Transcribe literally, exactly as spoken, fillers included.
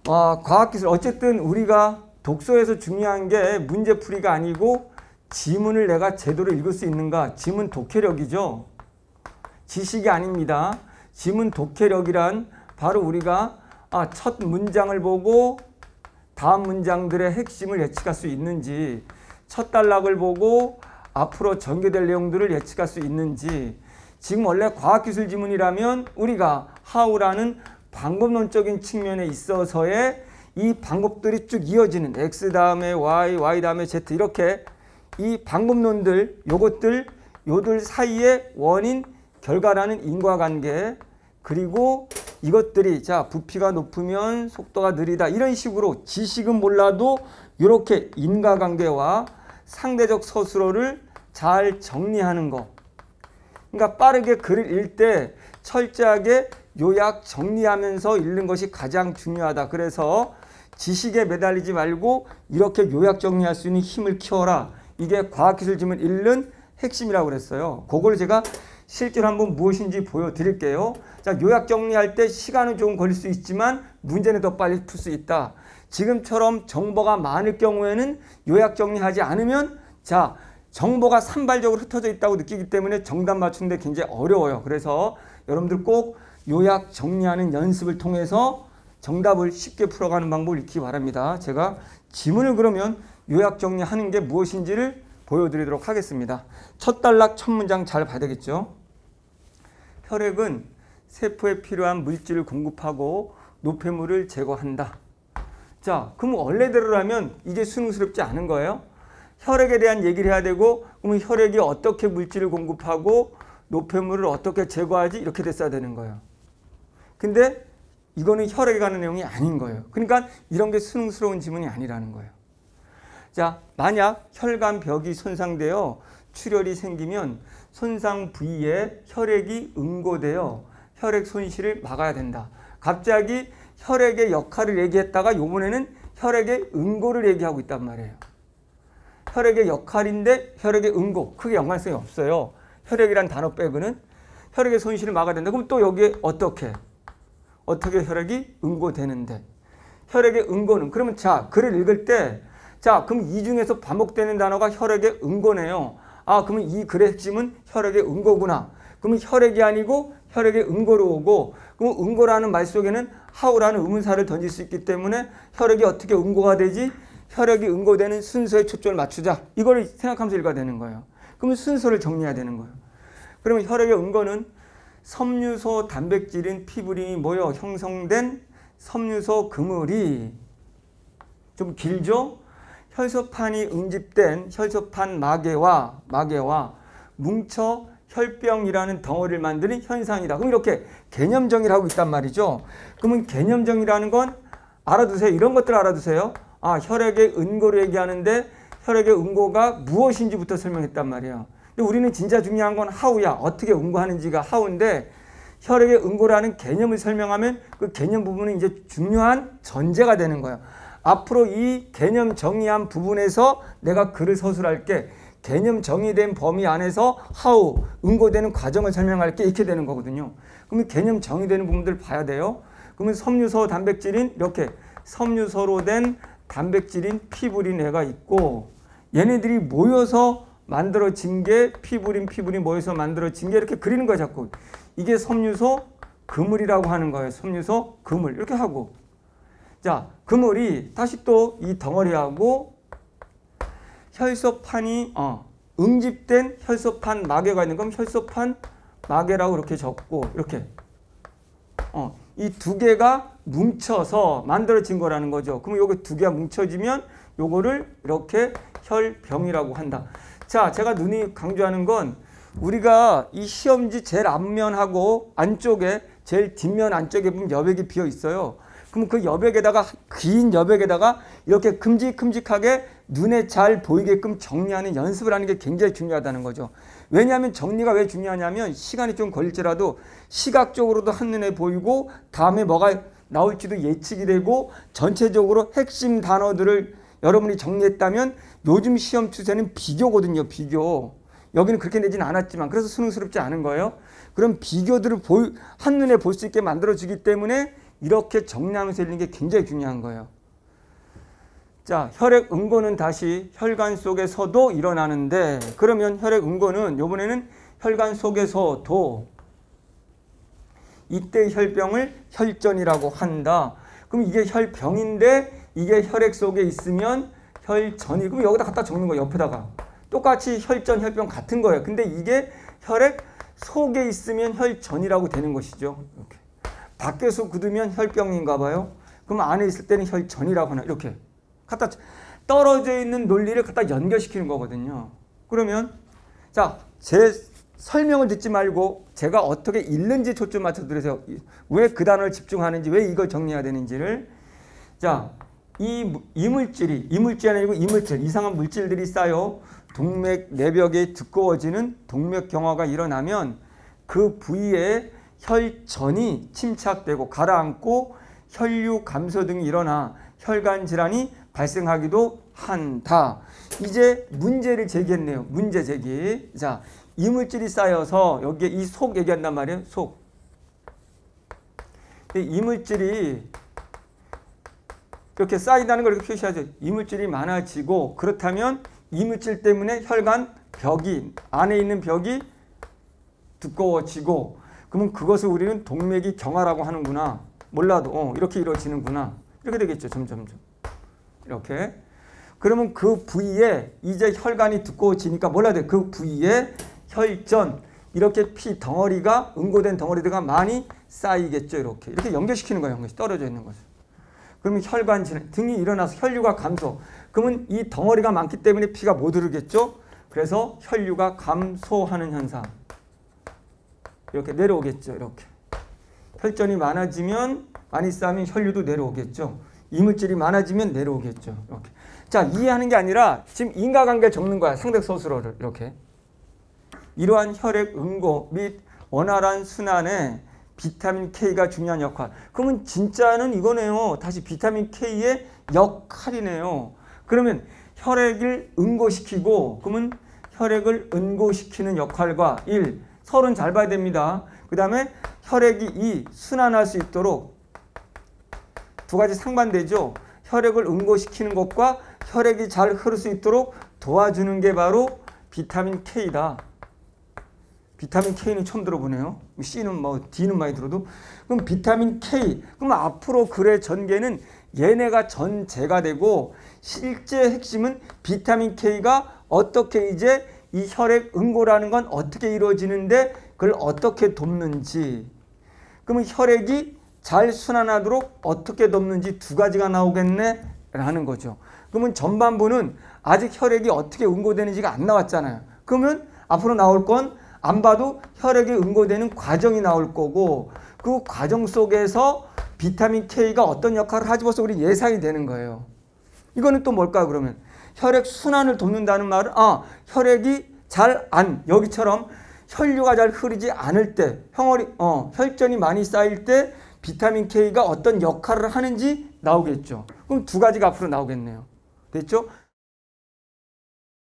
어, 과학기술 어쨌든 우리가 독서에서 중요한 게 문제풀이가 아니고 지문을 내가 제대로 읽을 수 있는가. 지문 독해력이죠. 지식이 아닙니다. 지문 독해력이란 바로 우리가 아, 첫 문장을 보고 다음 문장들의 핵심을 예측할 수 있는지, 첫 단락을 보고 앞으로 전개될 내용들을 예측할 수 있는지. 지금 원래 과학기술 지문이라면 우리가 how라는 방법론적인 측면에 있어서의 이 방법들이 쭉 이어지는 x 다음에 y, y 다음에 z 이렇게 이 방법론들, 요것들, 요들 사이의 원인, 결과라는 인과관계, 그리고 이것들이 자 부피가 높으면 속도가 느리다 이런 식으로 지식은 몰라도 이렇게 인과관계와 상대적 서술어를 잘 정리하는 거. 그러니까 빠르게 글을 읽을 때 철저하게 요약 정리하면서 읽는 것이 가장 중요하다. 그래서 지식에 매달리지 말고 이렇게 요약 정리할 수 있는 힘을 키워라. 이게 과학기술 지문 읽는 핵심이라고 그랬어요. 그걸 제가 실제로 한번 무엇인지 보여드릴게요. 자, 요약 정리할 때 시간은 조금 걸릴 수 있지만 문제는 더 빨리 풀 수 있다. 지금처럼 정보가 많을 경우에는 요약 정리하지 않으면 자 정보가 산발적으로 흩어져 있다고 느끼기 때문에 정답 맞추는데 굉장히 어려워요. 그래서 여러분들 꼭 요약 정리하는 연습을 통해서 정답을 쉽게 풀어가는 방법을 익히기 바랍니다. 제가 지문을 그러면 요약 정리하는 게 무엇인지를 보여드리도록 하겠습니다. 첫 단락 첫 문장 잘 봐야 되겠죠. 혈액은 세포에 필요한 물질을 공급하고 노폐물을 제거한다. 자, 그럼 원래대로라면 이게 수능스럽지 않은 거예요. 혈액에 대한 얘기를 해야 되고 그러면 혈액이 어떻게 물질을 공급하고 노폐물을 어떻게 제거하지 이렇게 됐어야 되는 거예요. 근데 이거는 혈액에 관한 내용이 아닌 거예요. 그러니까 이런 게 수능스러운 지문이 아니라는 거예요. 자, 만약 혈관벽이 손상되어 출혈이 생기면 손상 부위에 혈액이 응고되어 혈액 손실을 막아야 된다. 갑자기 혈액의 역할을 얘기했다가 이번에는 혈액의 응고를 얘기하고 있단 말이에요. 혈액의 역할인데 혈액의 응고 크게 연관성이 없어요. 혈액이란 단어 빼고는 혈액의 손실을 막아야 된다. 그럼 또 여기에 어떻게 어떻게 혈액이 응고되는데 혈액의 응고는 그러면 자 글을 읽을 때 자 그럼 이 중에서 반복되는 단어가 혈액의 응고네요. 아 그러면 이 글의 핵심은 혈액의 응고구나. 그러면 혈액이 아니고 혈액의 응고로 오고 그럼 응고라는 말 속에는 how라는 의문사를 던질 수 있기 때문에 혈액이 어떻게 응고가 되지? 혈액이 응고되는 순서에 초점을 맞추자. 이걸 생각하면서 읽어야 되는 거예요. 그러면 순서를 정리해야 되는 거예요. 그러면 혈액의 응고는 섬유소 단백질인 피부린이 모여 형성된 섬유소 그물이 좀 길죠? 혈소판이 응집된 혈소판 마개와 마개와 뭉쳐 혈병이라는 덩어리를 만드는 현상이다. 그럼 이렇게 개념 정의를 하고 있단 말이죠. 그러면 개념 정의라는 건 알아두세요. 이런 것들 알아두세요. 아, 혈액의 응고를 얘기하는데 혈액의 응고가 무엇인지부터 설명했단 말이에요. 근데 우리는 진짜 중요한 건 how야. 어떻게 응고하는지가 how인데 혈액의 응고라는 개념을 설명하면 그 개념 부분은 이제 중요한 전제가 되는 거예요. 앞으로 이 개념 정의한 부분에서 내가 글을 서술할게. 개념 정의된 범위 안에서 how, 응고되는 과정을 설명할게. 이렇게 되는 거거든요. 그러면 개념 정의되는 부분들을 봐야 돼요. 그러면 섬유소 단백질인 이렇게 섬유소로 된 단백질인 피부린 애가 있고 얘네들이 모여서 만들어진 게 피부린 피부린 모여서 만들어진 게 이렇게 그리는 거야 자꾸. 이게 섬유소 그물이라고 하는 거예요. 섬유소 그물 이렇게 하고 자 그물이 다시 또 이 덩어리하고 혈소판이 어, 응집된 혈소판 마개가 있는 건 혈소판 마개라고 이렇게 적고 이렇게 어, 이 두 개가 뭉쳐서 만들어진 거라는 거죠. 그럼 요거 두 개가 뭉쳐지면 요거를 이렇게 혈병이라고 한다. 자, 제가 눈이 강조하는 건 우리가 이 시험지 제일 앞면하고 안쪽에 제일 뒷면 안쪽에 보면 여백이 비어 있어요. 그럼 그 여백에다가 긴 여백에다가 이렇게 큼직큼직하게 눈에 잘 보이게끔 정리하는 연습을 하는 게 굉장히 중요하다는 거죠. 왜냐하면 정리가 왜 중요하냐면 시간이 좀 걸릴지라도 시각적으로도 한눈에 보이고 다음에 뭐가 나올지도 예측이 되고 전체적으로 핵심 단어들을 여러분이 정리했다면 요즘 시험 추세는 비교거든요. 비교. 여기는 그렇게 내지는 않았지만 그래서 수능스럽지 않은 거예요. 그럼 비교들을 보, 한눈에 볼 수 있게 만들어주기 때문에 이렇게 정리하면서 읽는 게 굉장히 중요한 거예요. 자, 혈액 응고는 다시 혈관 속에서도 일어나는데 그러면 혈액 응고는 이번에는 혈관 속에서도 이때 혈병을 혈전이라고 한다. 그럼 이게 혈병인데 이게 혈액 속에 있으면 혈전이. 그럼 여기다 갖다 적는 거예요. 옆에다가. 똑같이 혈전, 혈병 같은 거예요. 근데 이게 혈액 속에 있으면 혈전이라고 되는 것이죠. 이렇게. 밖에서 굳으면 혈병인가 봐요. 그럼 안에 있을 때는 혈전이라고 하나. 이렇게. 갖다 떨어져 있는 논리를 갖다 연결시키는 거거든요. 그러면 자, 제 설명을 듣지 말고 제가 어떻게 읽는지 초점 맞춰 들으세요. 왜 그 단어를 집중하는지, 왜 이걸 정리해야 되는지를. 자, 이 이물질이, 이물질이 아니고 이물질, 이상한 물질들이 쌓여 동맥 내벽에 두꺼워지는 동맥경화가 일어나면 그 부위에 혈전이 침착되고 가라앉고 혈류 감소 등이 일어나 혈관 질환이 발생하기도 한다. 이제 문제를 제기했네요. 문제 제기. 자, 이물질이 쌓여서 여기에 이 속 얘기한단 말이에요. 속. 이물질이 이렇게 쌓인다는 걸 이렇게 표시하죠. 이물질이 많아지고 그렇다면 이물질 때문에 혈관 벽이, 안에 있는 벽이 두꺼워지고 그러면 그것을 우리는 동맥이 경화라고 하는구나. 몰라도 어, 이렇게 이루어지는구나. 이렇게 되겠죠. 점점점. 이렇게. 그러면 그 부위에 이제 혈관이 두꺼워지니까 몰라야 돼. 그 부위에 혈전, 이렇게 피 덩어리가, 응고된 덩어리들가 많이 쌓이겠죠. 이렇게. 이렇게 연결시키는 거예요. 연결시 떨어져 있는 거죠. 그러면 혈관 등이 일어나서 혈류가 감소. 그러면 이 덩어리가 많기 때문에 피가 못 흐르겠죠. 그래서 혈류가 감소하는 현상. 이렇게 내려오겠죠. 이렇게. 혈전이 많아지면, 많이 쌓이면 혈류도 내려오겠죠. 이물질이 많아지면 내려오겠죠. 이렇게. 자, 이해하는 게 아니라 지금 인과관계를 적는 거야. 상대 서술어를. 이렇게. 이러한 혈액 응고 및 원활한 순환에 비타민 K가 중요한 역할. 그러면 진짜는 이거네요. 다시 비타민 K의 역할이네요. 그러면 혈액을 응고시키고, 그러면 혈액을 응고시키는 역할과 일, 서로는 잘 봐야 됩니다. 그 다음에 혈액이 이, 순환할 수 있도록 두 가지 상반되죠. 혈액을 응고시키는 것과 혈액이 잘 흐를 수 있도록 도와주는 게 바로 비타민 K다. 비타민 K는 처음 들어보네요. C는 뭐 D는 많이 들어도. 그럼 비타민 K. 그럼 앞으로 글의 전개는 얘네가 전제가 되고 실제 핵심은 비타민 K가 어떻게 이제 이 혈액 응고라는 건 어떻게 이루어지는데 그걸 어떻게 돕는지. 그러면 혈액이 잘 순환하도록 어떻게 돕는지 두 가지가 나오겠네 라는 거죠. 그러면 전반부는 아직 혈액이 어떻게 응고되는지가 안 나왔잖아요. 그러면 앞으로 나올 건 안 봐도 혈액이 응고되는 과정이 나올 거고 그 과정 속에서 비타민 K가 어떤 역할을 하지 벌써 우리 예상이 되는 거예요. 이거는 또 뭘까요 그러면? 혈액 순환을 돕는다는 말은 아 혈액이 잘 안, 여기처럼 혈류가 잘 흐르지 않을 때 혈이, 어, 혈전이 많이 쌓일 때 비타민 K가 어떤 역할을 하는지 나오겠죠. 그럼 두 가지가 앞으로 나오겠네요. 됐죠?